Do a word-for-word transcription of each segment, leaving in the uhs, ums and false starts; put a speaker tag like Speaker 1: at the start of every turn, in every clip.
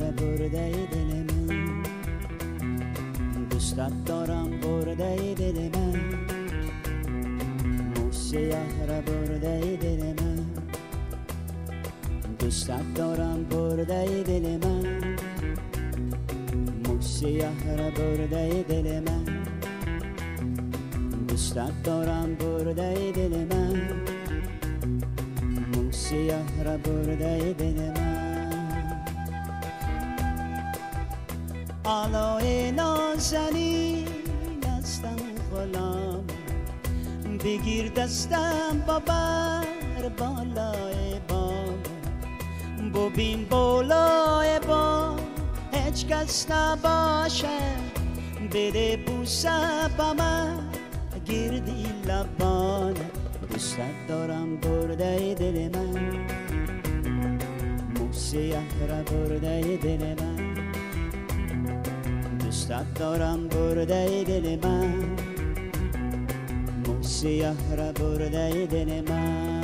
Speaker 1: برده دل من، دوستت دارم برده دل من، مو سیاه را برده دل من، دوستت دارم برده دل من، مو سیاه را برده دل من، دوستت دارم برده دل من، مو سیاه را برده دل من. آلای نازنین هستم غلام، بگیر دستم ببر بالای بام، ببین بالای بام هیچ کس نباشه، بده بوسه به من گردی لبان، دوستت دارم برده دل من، مو سیاه را برده دل من، دوستت دارم برده دل من، مو سیاه را برده دل من.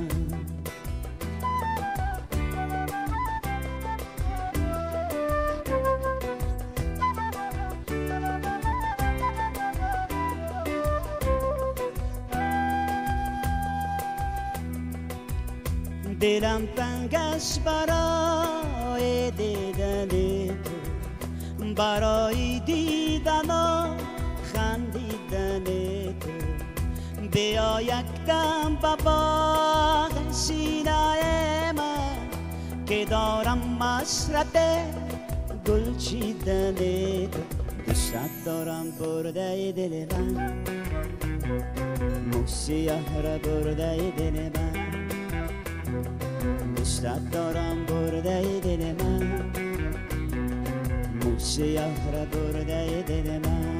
Speaker 1: دلم تنگ است برای دیدن تو، برای دیدن و خندیدن تو، بیا یک دم به باغ سینه من که دارم حسرت گل چیدن تو، دوستت دارم برده دل من، مو سیاه را برده دل من، دوستت دارم برده دل من، مو سیاه را برده دل من.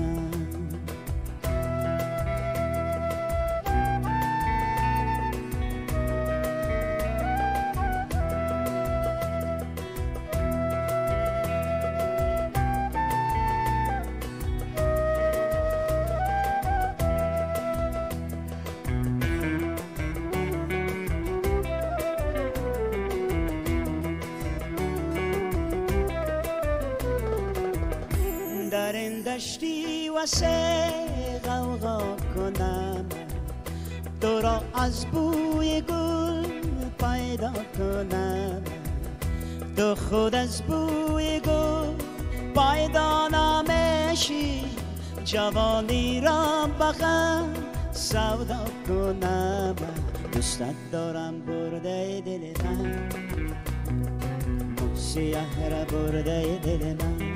Speaker 1: دشتی واسه غوغا کنم، تو را از بوی گل پیدا کنم، تو خود از بوی گل پیدا نمیشی، جوانی را بغم سودا کنم، دوستت دارم برده دل من، مو سیاه را برده دل من،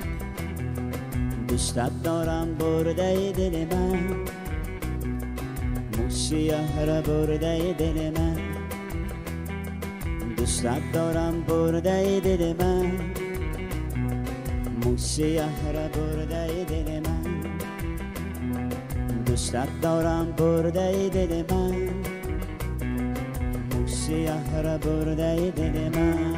Speaker 1: دوستت دارم برده دل من، مو سیاه را برده دل من، دوستت دارم برده دل من، مو سیاه را برده دل من، دوستت دارم برده دل من، مو سیاه را برده دل من.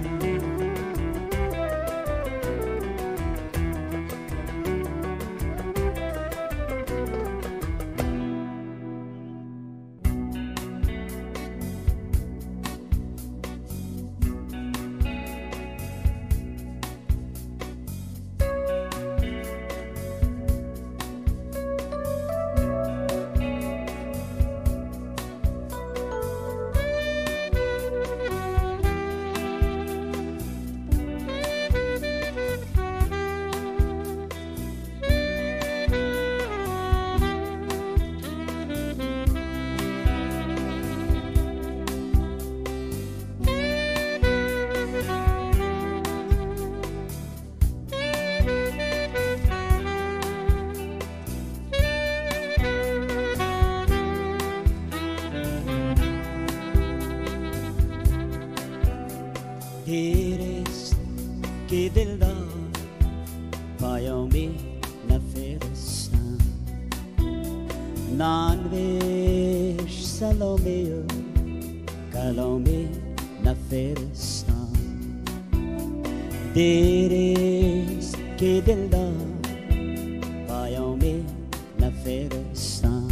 Speaker 2: دیرست که دلدار پیامی نفرستم، نانوش سلامی و کلامی نفرستم، دیرست که دلدار پیامی نفرستم،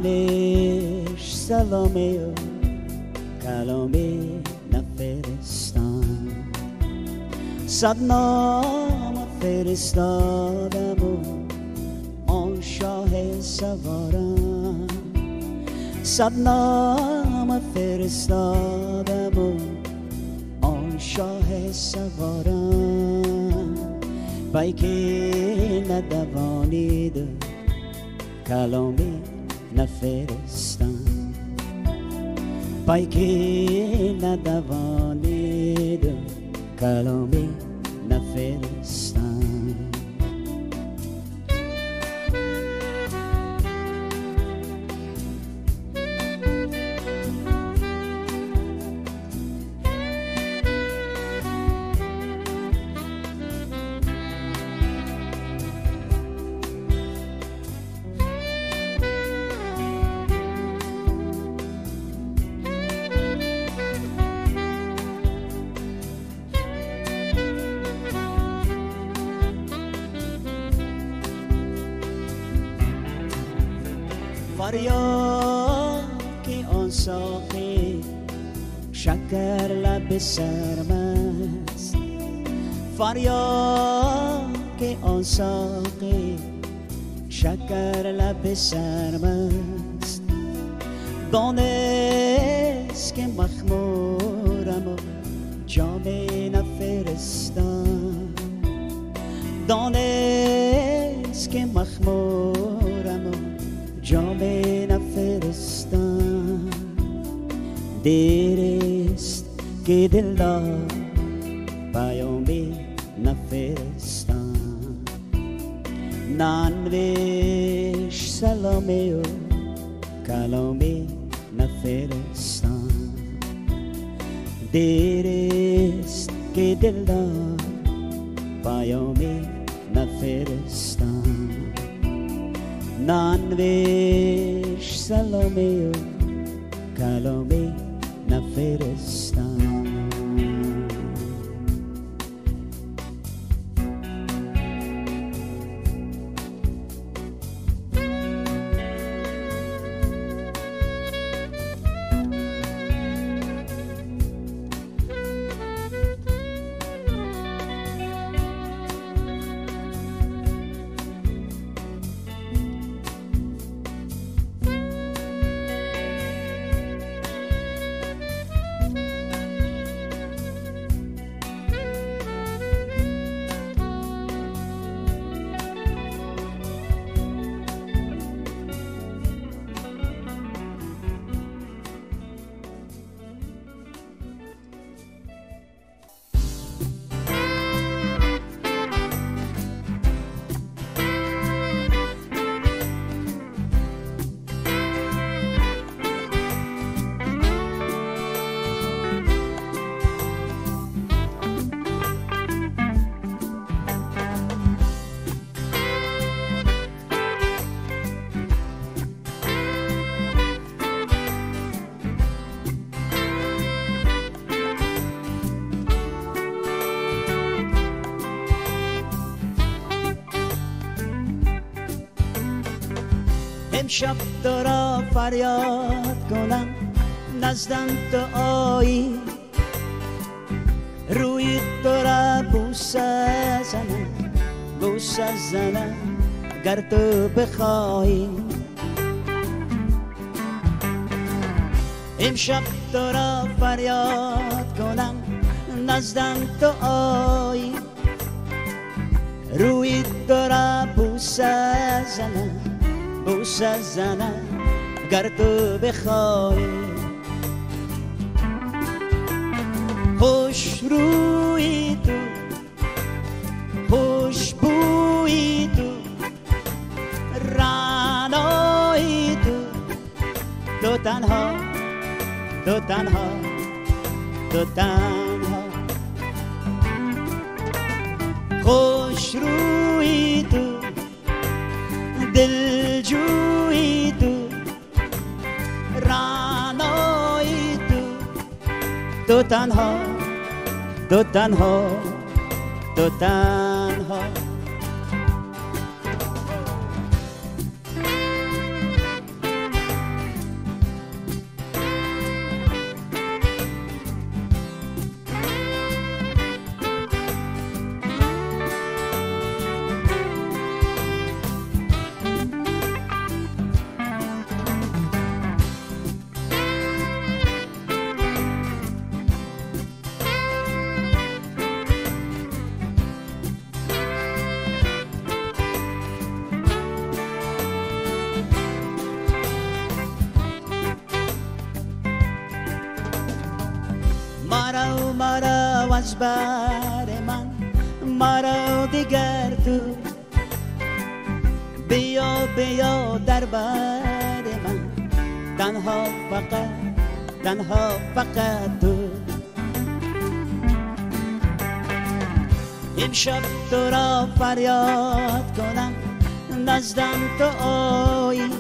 Speaker 2: نانوش سلامی و کلامی نفرستم. صد نامه فرستادم و آن شاه سوارم صد نامه فرستادم و آن شاه سوارم بیکی ندوانید کلامی نفرستم بیکی ندوانید کلامی نفرستم فریاد که آن ساقی شکر لب سرمست فریاد که آن ساقی شکر لب سرمست دانست که مخمورم و جام نفرستم دانست که مخمورم و جام نفرستم دیرست که دلدار پیامی نفرستم ننوشت سلامی و کلامی نفرستم دیرست که دلدار پیامی نفرستم ننوشت سلامی و کلامی نفرستم امشب تو را فریاد کنم نزدم تو آیی روی تو را بوسه زنم بوسه زنم گر تو بخواهی امشب تو را فریاد کنم نزدم تو آیی روی تو را بوسه زنم بوسه زنم گر تو بخواهی خوش روی تو خوش بوی تو رعنایی تو تو تنها تو تنها تو تنها خوش روی تو دلجوی تو رعنایی تو تو تنها تو تنها تو تنها از بر من مرا دیگر تو بیا بیا در بر من تنها فقط تنها فقط تو امشب تو را فریاد کنم نزدم تو آیی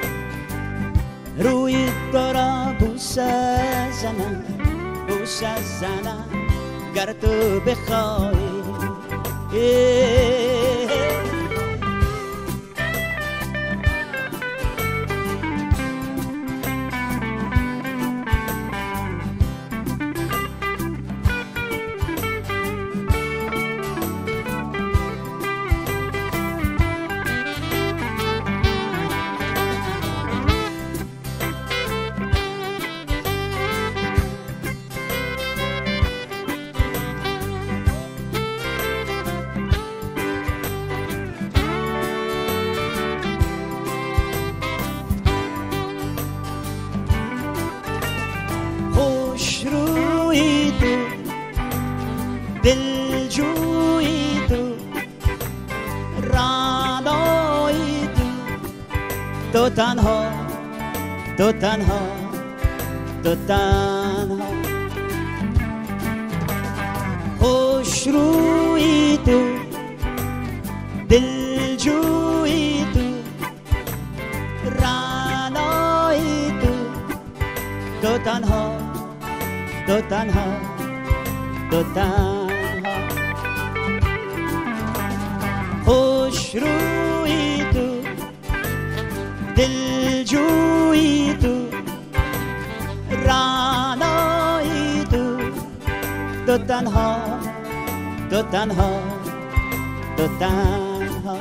Speaker 2: روی تو را بوسه زنم بوسه زنم گر تو بخواهی دلجویی تو رانایی تو تو تنها تو تنها تو تنها خوش رویی تو دلجویی تو رانایی تو تو تنها تو تنها تو تنها خوش رویی تو دلجویی تو رانایی تو تو تنها تو تنها تو تنها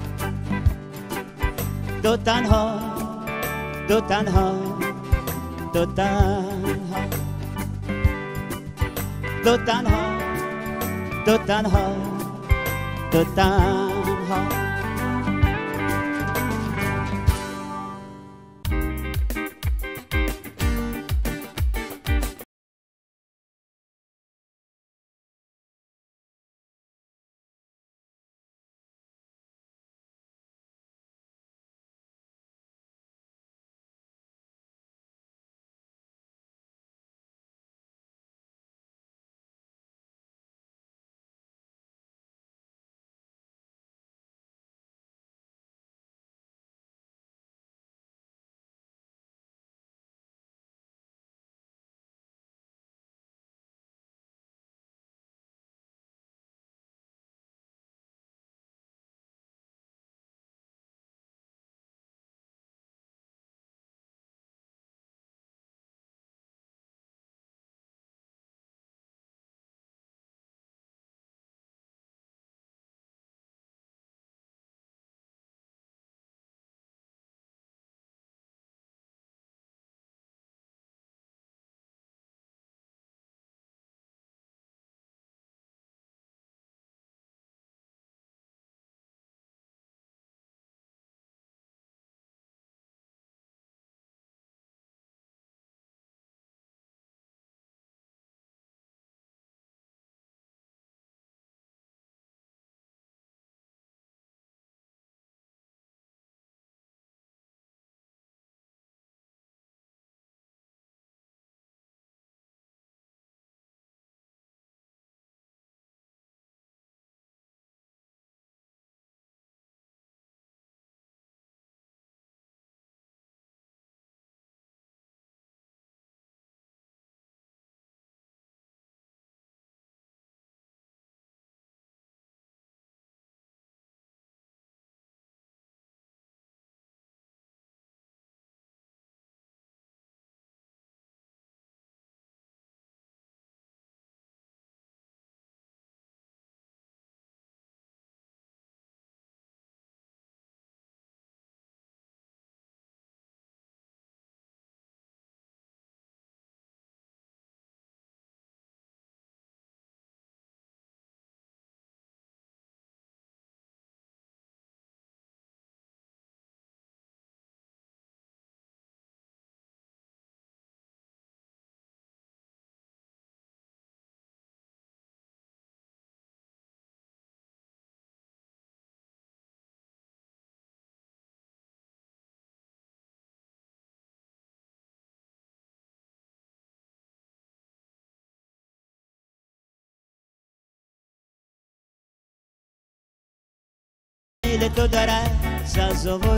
Speaker 2: تو تنها تو تنها تو تنها تو تنها تو تنها تو تنها
Speaker 1: دل تو دارد سازوار